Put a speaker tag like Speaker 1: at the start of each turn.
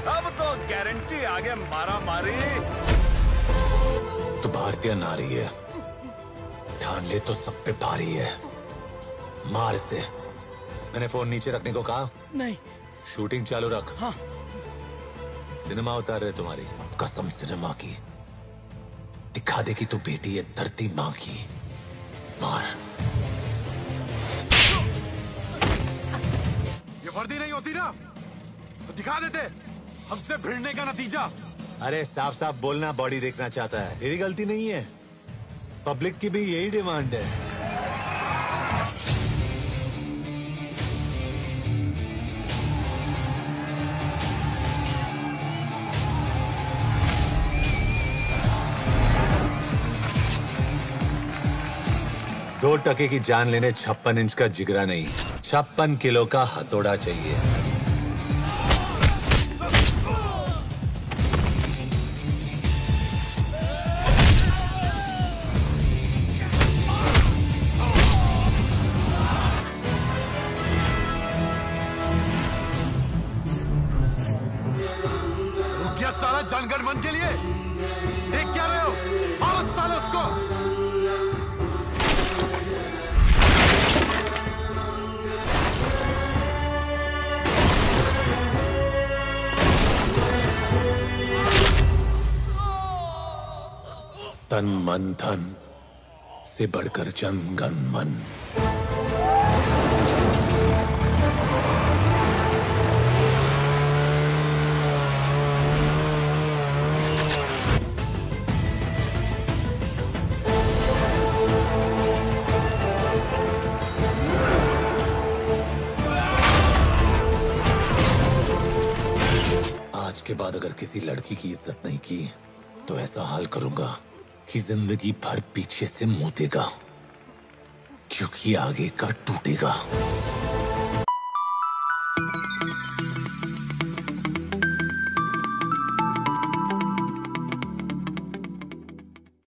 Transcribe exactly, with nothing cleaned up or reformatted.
Speaker 1: अब तो गारंटी आगे मारा मारी।
Speaker 2: तो भारतीय नारी है, ठान ले तो सब पे भारी है। मार से। मैंने फोन नीचे रखने को कहा?
Speaker 1: नहीं।
Speaker 2: शूटिंग चालू रख।
Speaker 1: हाँ।
Speaker 2: सिनेमा उतार रहे तुम्हारी कसम सिनेमा की। दिखा दे कि तू बेटी है धरती माँ की। मार।
Speaker 3: ये वर्दी नहीं होती ना तो दिखा देते हमसे भिड़ने का नतीजा।
Speaker 2: अरे साफ साफ बोलना, बॉडी देखना चाहता है। तेरी गलती नहीं है, पब्लिक की भी यही डिमांड है। दो टके की जान लेने छप्पन इंच का जिगरा नहीं, छप्पन किलो का हथौड़ा चाहिए।
Speaker 3: रुक गया साला जानगर मन के लिए। देख क्या रहे हो? मारो साले उसको।
Speaker 2: तन मन धन से बढ़कर जन गण मन। आज के बाद अगर किसी लड़की की इज्जत नहीं की तो ऐसा हाल करूंगा कि जिंदगी भर पीछे से मुंह देगा, क्योंकि आगे का टूटेगा।